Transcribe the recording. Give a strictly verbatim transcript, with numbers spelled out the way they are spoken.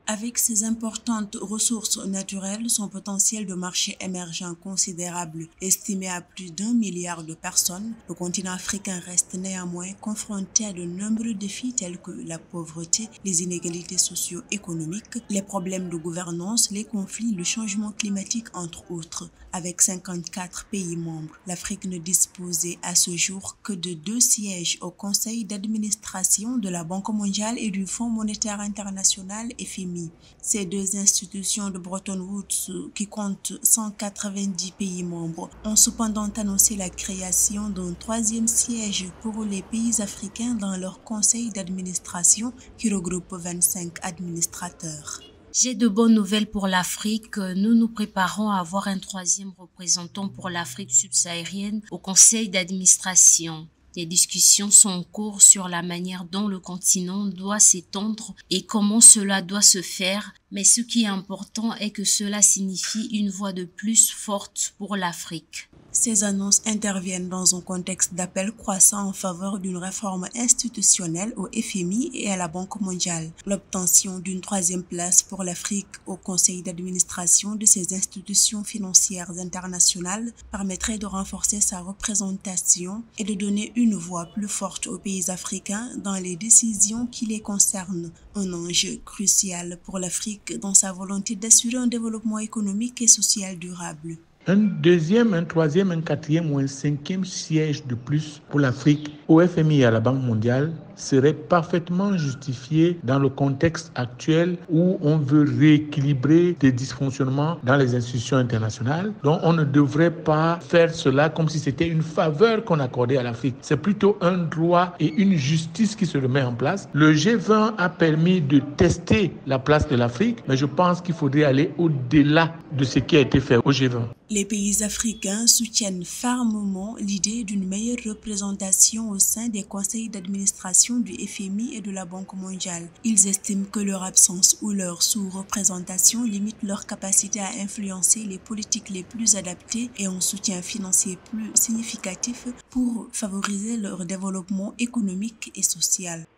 Avec ses importantes ressources naturelles, son potentiel de marché émergent considérable, estimé à plus d'un milliard de personnes, le continent africain reste néanmoins confronté à de nombreux défis tels que la pauvreté, les inégalités socio-économiques, les problèmes de gouvernance, les conflits, le changement climatique, entre autres. Avec cinquante-quatre pays membres, l'Afrique ne disposait à ce jour que de deux sièges au conseil d'administration de la Banque mondiale et du Fonds monétaire international F M I. Ces deux institutions de Bretton Woods, qui comptent cent quatre-vingt-dix pays membres, ont cependant annoncé la création d'un troisième siège pour les pays africains dans leur conseil d'administration qui regroupe vingt-cinq administrateurs. J'ai de bonnes nouvelles pour l'Afrique. Nous nous préparons à avoir un troisième représentant pour l'Afrique subsaharienne au conseil d'administration. Des discussions sont en cours sur la manière dont le continent doit s'étendre et comment cela doit se faire, mais ce qui est important est que cela signifie une voix de plus forte pour l'Afrique. Ces annonces interviennent dans un contexte d'appel croissant en faveur d'une réforme institutionnelle au F M I et à la Banque mondiale. L'obtention d'une troisième place pour l'Afrique au conseil d'administration de ces institutions financières internationales permettrait de renforcer sa représentation et de donner une voix plus forte aux pays africains dans les décisions qui les concernent. Un enjeu crucial pour l'Afrique dans sa volonté d'assurer un développement économique et social durable. Un deuxième, un troisième, un quatrième ou un cinquième siège de plus pour l'Afrique au F M I et à la Banque mondiale serait parfaitement justifié dans le contexte actuel où on veut rééquilibrer des dysfonctionnements dans les institutions internationales. Donc on ne devrait pas faire cela comme si c'était une faveur qu'on accordait à l'Afrique. C'est plutôt un droit et une justice qui se remet en place. Le G vingt a permis de tester la place de l'Afrique, mais je pense qu'il faudrait aller au-delà de ce qui a été fait au G vingt. Les pays africains soutiennent fermement l'idée d'une meilleure représentation au sein des conseils d'administration du F M I et de la Banque mondiale. Ils estiment que leur absence ou leur sous-représentation limite leur capacité à influencer les politiques les plus adaptées et un soutien financier plus significatif pour favoriser leur développement économique et social.